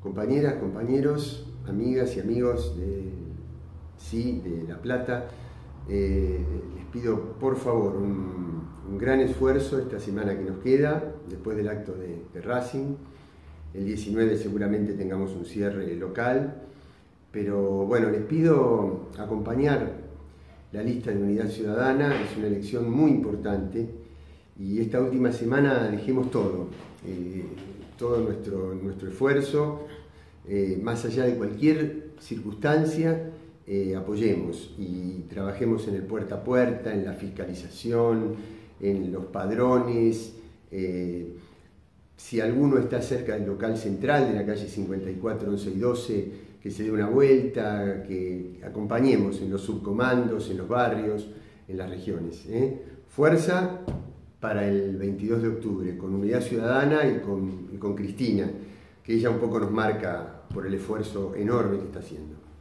Compañeras, compañeros, amigas y amigos de La Plata, les pido por favor un gran esfuerzo esta semana que nos queda, después del acto de Racing. El 19 seguramente tengamos un cierre local, pero bueno, les pido acompañar la lista de Unidad Ciudadana. Es una elección muy importante y esta última semana dejemos todo nuestro esfuerzo, más allá de cualquier circunstancia, apoyemos y trabajemos en el puerta a puerta, en la fiscalización, en los padrones. Si alguno está cerca del local central de la calle 54, 11 y 12, que se dé una vuelta, que acompañemos en los subcomandos, en los barrios, en las regiones. Fuerza para el 22 de octubre, con Unidad Ciudadana y con Cristina, que ella un poco nos marca por el esfuerzo enorme que está haciendo.